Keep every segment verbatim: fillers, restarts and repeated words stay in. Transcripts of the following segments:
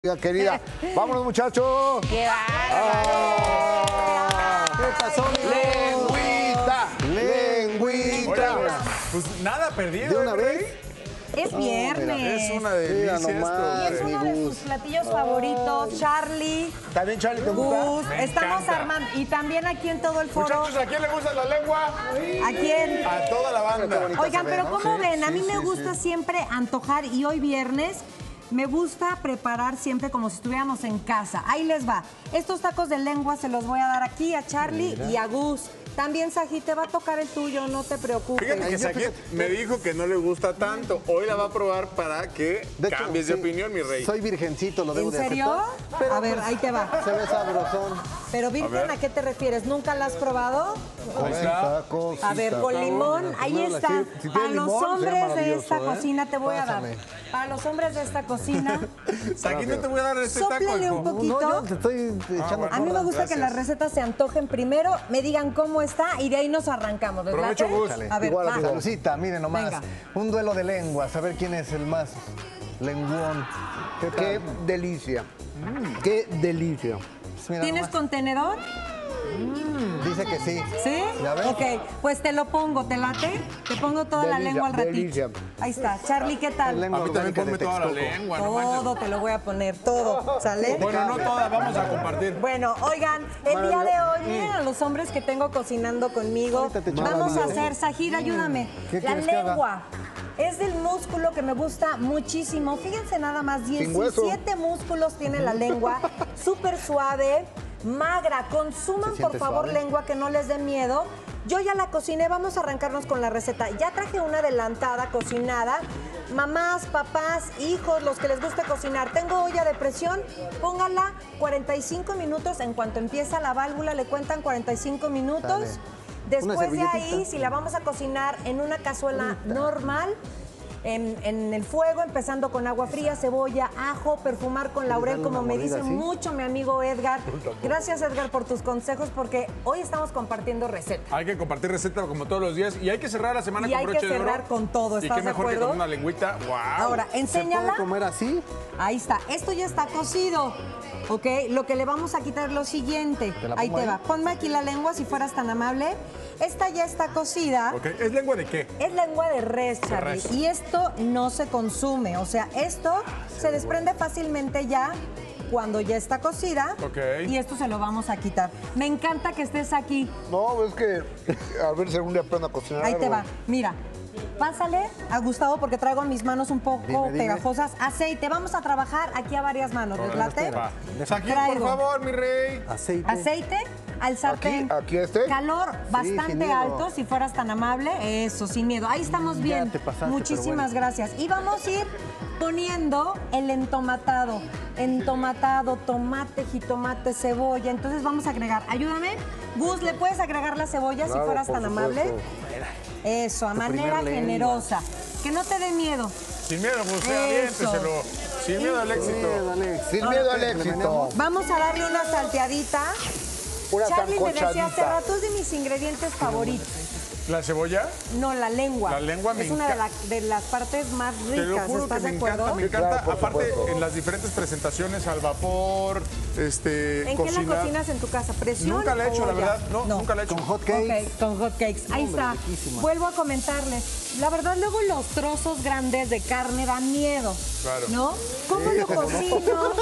Querida, vámonos muchachos. ¡Qué bárbaro! Ah, ¿Qué pasó? Lengüita, lengüita. Oigan, pues nada perdido. ¿De una ¿eh, vez? Es viernes. Es una delicia Mira esto. nomás. Y es uno de sus platillos favoritos, Charlie, ¿También Charlie te gusta? Gus. Me Estamos encanta. armando. Y también aquí en todo el foro. Muchachos, ¿a quién le gusta la lengua? ¿A quién? A toda la banda. bonito. Oigan, se ve, pero ¿no? ¿cómo Sí, ven? A sí, mí me sí, gusta siempre antojar y hoy viernes me gusta preparar siempre como si estuviéramos en casa. Ahí les va. Estos tacos de lengua se los voy a dar aquí a Charlie y a Gus. También, Saji, te va a tocar el tuyo, no te preocupes. Fíjate que Sajid me dijo que no le gusta tanto. Hoy la va a probar para que De hecho, cambies de sí, opinión, mi rey. Soy virgencito, lo debo ¿En de serio? aceptar. Pero, A ver, pues, ahí te va. Se ve sabrosón. Pero Virgen, ¿a, qué te refieres? ¿Nunca la has probado? Ahí está. A ver, con limón, ahí Bueno, está. si- si tiene Para los limón, sería hombres de maravilloso, esta ¿eh? cocina te voy a dar. Pásame. Para los hombres de esta cocina, Sajid, no te voy a dar este taco, sóplele hijo. un poquito. No, yo te estoy echando bueno. A mí me porras. gusta que las recetas se antojen primero, me digan cómo está y de ahí nos arrancamos. ¿Les Provecho, late? Gus. A ver, Igual, va. amigo. Salucita, miren nomás. Venga. Un duelo de lenguas, a ver quién es el más lenguón. ¿Qué, tal? Qué delicia. Qué delicia. Pues mira ¿Tienes nomás. contenedor? Dice que sí. ¿Sí? ¿Ya ves? Ok, pues te lo pongo, ¿te late? Te pongo toda la Delicia, lengua al ratito. delicia. Ahí está. Charlie, ¿qué tal? Lengua A mí también orgánica ponme de toda la Texcoco. lengua, no manches. Todo te lo voy a poner, todo, ¿sale? Bueno, no toda, vamos a compartir. Bueno, oigan, el día de hoy, miren a los hombres que tengo cocinando conmigo. Ahorita te echo Vamos la a mano. hacer, Sajid, ayúdame. ¿Qué La quieres que haga? lengua. Es del músculo que me gusta muchísimo. Fíjense nada más, Sin hueso. diecisiete músculos tiene la lengua, súper suave, magra. Consuman, ¿Se por siente favor, suave? lengua, que no les dé miedo. Yo ya la cociné, vamos a arrancarnos con la receta. Ya traje una adelantada, cocinada. Mamás, papás, hijos, los que les guste cocinar. Tengo olla de presión, póngala cuarenta y cinco minutos. En cuanto empieza la válvula, le cuentan cuarenta y cinco minutos. Sale. Una Después de ahí, servilletita. si la vamos a cocinar en una cazuela normal, en, en el fuego, empezando con agua fría, cebolla, ajo, perfumar con laurel, darle como una me mordida dice así? mucho mi amigo Edgar. Gracias, Edgar, por tus consejos, porque hoy estamos compartiendo recetas. Hay que compartir receta como todos los días y hay que cerrar la semana Y con hay que broche de oro. cerrar con todo, Y ¿estás qué de mejor que acuerdo? con una lengüita. ¡Wow! Ahora, ¿Se puede enséñala. comer así? Ahí está. Esto ya está cocido. ¿Ok? Lo que le vamos a quitar es lo siguiente. ¿Te la Ahí pongo te ahí? va. Ponme aquí la lengua si fueras tan amable. Esta ya está cocida. Ok, ¿es lengua de qué? Es lengua de res, Charlie. res. Y esto no se consume. O sea, esto se desprende fácilmente ya cuando ya está cocida. Ok. Y esto se lo vamos a quitar. Me encanta que estés aquí. No, es que a ver si algún día aprendo a cocinar. Ahí te algo. va. Mira. Pásale a Gustavo porque traigo mis manos un poco Dime, dime. pegajosas. Aceite. Vamos a trabajar aquí a varias manos. ¿Les late? Va. Sajid, por Traigo. favor, mi rey. Aceite. Aceite al sartén. aquí este. Calor sin bastante miedo. alto, si fueras tan amable. Eso, sin miedo. Ahí estamos Ya bien. te pasaste, Muchísimas pero gracias. Y vamos a ir poniendo el entomatado. Entomatado, tomate, jitomate, cebolla. Entonces vamos a agregar. Ayúdame. Gus, ¿le puedes agregar la cebolla si Claro, fueras por tan amable? supuesto. Eso, a Tu manera primer lengua. generosa. Que no te dé miedo. Sin miedo, José, Eso. aviénteselo. Sin miedo al éxito. Sin miedo al éxito. Vamos a darle una salteadita. Una Charlie me decía hace sancochadita. rato, es de mis ingredientes favoritos. ¿La cebolla? No, la lengua. La lengua me Es una de, enca- la- de las partes más Te lo ricas, juro que ¿estás me de acuerdo? encanta, me Sí, encanta. claro, por Aparte, supuesto. en las diferentes presentaciones, al vapor, este, ¿En qué la cocina. cocinas en tu casa? ¿Presión Nunca la he hecho, o la olla? verdad. No, nunca la he hecho. Con hot cakes. Ok, con hot cakes. Ahí Hombre, está. riquísima. Vuelvo a comentarles. La verdad, luego los trozos grandes de carne dan miedo. Claro. ¿No? ¿Cómo lo cocino?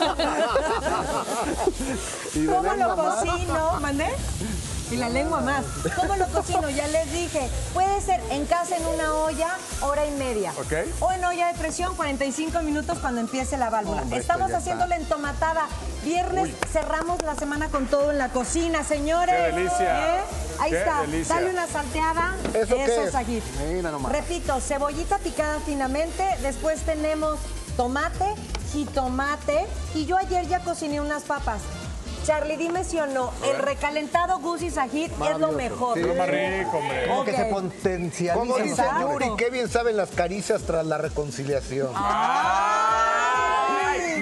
Y de ¿Cómo lengua lo más. cocino? ¿Mandé? Y la lengua más. ¿Cómo lo cocino? Ya les dije. Puede ser en casa en una olla, hora y media. Ok. O en olla de presión, cuarenta y cinco minutos cuando empiece la válvula. Hombre, esto Estamos ya haciendo está. la entomatada. Viernes cerramos la semana con todo en la cocina, señores. ¡Qué delicia! ¿Eh? Ahí ¡Qué está. delicia! Dale una salteada. ¿Eso qué es? Sajid. Mira nomás. Repito, cebollita picada finamente. Después tenemos tomate, jitomate. Y yo ayer ya cociné unas papas. Charlie, dime si o no, el recalentado Gus y Sajid es lo mejor. Lo más rico, hombre. Como Ok. que se potencializa. Como dice Exacto. Yuri, qué bien saben las caricias tras la reconciliación. Ay,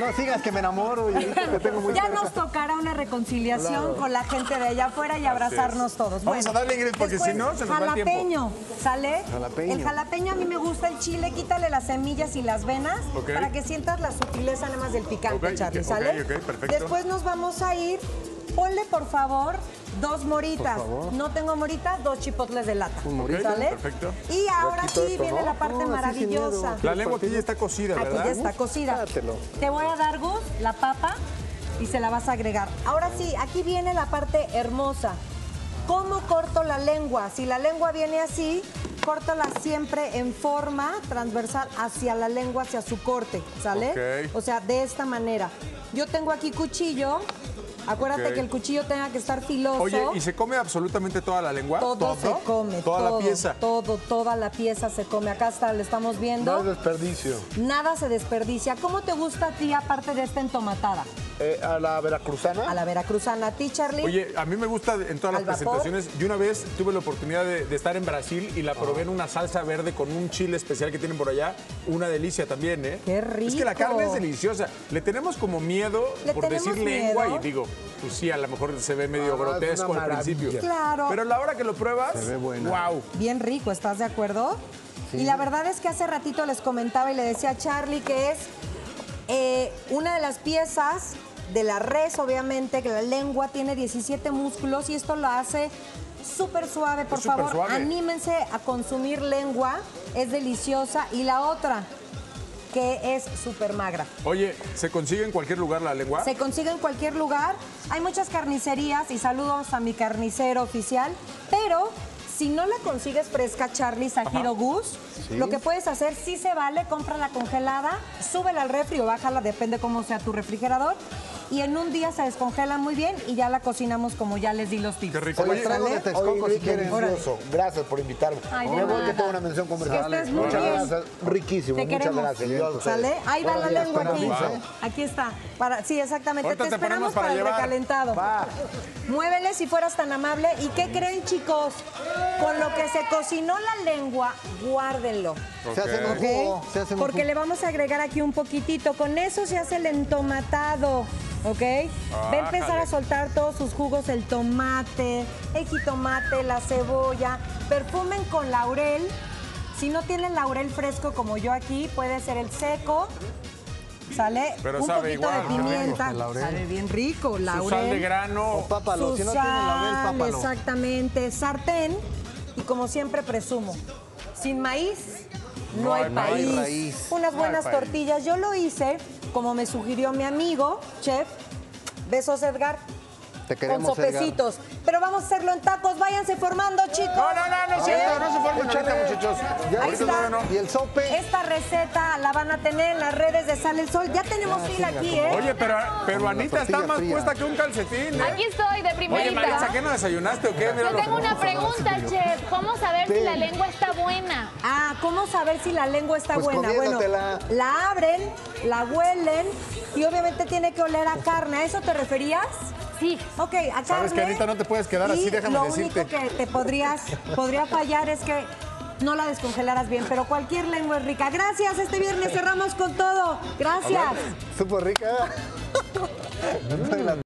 No sigas que me enamoro y ahorita te tengo muy Ya cerca. nos tocará una reconciliación Claro. con la gente de allá afuera y abrazarnos todos. Vamos a darle, Ingrid, porque después, si no, se nos va el tiempo. jalapeño, ¿sale? Jalapeño. El jalapeño a mí me gusta el chile, quítale las semillas y las venas Ok. para que sientas la sutileza nada más del picante, Ok, Charlie, ok, ¿sale? ok, perfecto. Después nos vamos a ir, ponle por favor dos moritas. Por favor. No tengo morita, dos chipotles de lata. Un morito, ¿sale? perfecto. Y ahora quito sí esto, viene ¿no? la parte No, así sin maravillosa. miedo. La lengua aquí ya está cocida, Aquí ¿verdad? ya está cocida. Dátelo. Te voy a dar, Gus, la papa y se la vas a agregar. Ahora sí, aquí viene la parte hermosa. ¿Cómo corto la lengua? Si la lengua viene así, córtala siempre en forma transversal hacia la lengua, hacia su corte, ¿sale? Ok. O sea, de esta manera. Yo tengo aquí cuchillo. Acuérdate Ok. que el cuchillo tenga que estar filoso. Oye, ¿y se come absolutamente toda la lengua? Todo, se come, Toda todo, la pieza. todo, toda la pieza se come. Acá está, le estamos viendo. No hay desperdicio. Nada se desperdicia. ¿Cómo te gusta a ti, aparte de esta entomatada? Eh, a la veracruzana. A la veracruzana. ¿A ti, Charlie? Oye, a mí me gusta en todas las ¿Al vapor? presentaciones. Yo una vez tuve la oportunidad de, de estar en Brasil y la probé en una salsa verde con un chile especial que tienen por allá. Una delicia también, ¿eh? ¡Qué Es que la rico! carne es deliciosa. Le tenemos como miedo ¿Le por decir tenemos lengua miedo? y digo, pues sí, a lo mejor se ve medio Ah, es una grotesco al maravilla. principio. Claro. Pero a la hora que lo pruebas, Se ve buena. wow. Bien rico, ¿estás de acuerdo? Y la verdad es que hace ratito les comentaba y le decía a Charlie que es eh, una de las piezas de la res, obviamente, que la lengua tiene diecisiete músculos y esto lo hace súper suave. Por Es súper favor, suave. anímense a consumir lengua, es deliciosa. Y la otra, que es súper magra. Oye, ¿se consigue en cualquier lugar la lengua? Se consigue en cualquier lugar. Hay muchas carnicerías y saludos a mi carnicero oficial. Pero si no la consigues fresca, Charlie, Sajiro, Gus, lo que puedes hacer, sí se vale, cómprala congelada, súbela al refri o bájala, depende cómo sea tu refrigerador. Y en un día se descongela muy bien y ya la cocinamos como ya les di los tips. Qué rico. Oye, traigo de Oye, Texcoco si Ingrid, quieren. delicioso. Gracias por invitarme. Ay, de Me voy nada. que tengo una mención comercial. Que estés muy Muchas bien. gracias. Riquísimo. Te Muchas queremos. gracias. Yo a ustedes. ¿Sale? Ahí va Buenos la días, lengua aquí. buenos días. Aquí está. Para, sí, exactamente. Ahorita te te esperamos ponemos para para, el llevar. recalentado. Va. Muévele si fueras tan amable. ¿Y qué creen, chicos? Con lo que se cocinó la lengua, guárdenlo. Se hacen un Ok. jugo. Se hacen un Porque jugo. le vamos a agregar aquí un poquitito. Con eso se hace el entomatado, ¿ok? Va a empezar Ájale. a soltar todos sus jugos, el tomate, el jitomate, la cebolla. Perfumen con laurel. Si no tienen laurel fresco como yo aquí, puede ser el seco. ¿Sale? Pero un sabe poquito igual, de qué rico. pimienta. El laurel. Sabe bien rico. Laurel. Su sal de grano. O pápalo. Su Si no tienen laurel, sal, pápalo. exactamente. Sartén. Y como siempre presumo, sin maíz no, No hay hay país. maíz. raíz. Unas No hay buenas país. tortillas. Yo lo hice como me sugirió mi amigo, chef. Besos, Edgar. Te Con queremos, Edgar. sopecitos. Pero vamos a hacerlo en tacos. Váyanse formando, chicos. No, no, no, no es cierto, no se formen ahorita, muchachos. Ya, Ahí ahorita está. todavía no. Y el sope. Esta receta la van a tener en las redes de Sale el Sol. Ya tenemos fila aquí, ¿eh? Oye, pero, pero Como la Anita está tortilla más fría. puesta que un calcetín, ¿eh? Aquí estoy, de Oye, primerita. Maritza, ¿qué no desayunaste o qué? Mira Yo los- tengo una pregunta, chef. ¿Cómo saber si la lengua está buena? Ah, ¿cómo saber si la lengua está Pues buena? Bueno, comiéndotela. la abren, la huelen y obviamente tiene que oler a carne. ¿A eso te referías? Sí. Ok, a carne. Sabes que ahorita no te puedes quedar y así, déjame lo decirte. único que te podrías, podría fallar es que no la descongelaras bien, pero cualquier lengua es rica. Gracias, este viernes cerramos con todo. Gracias. Supo rica.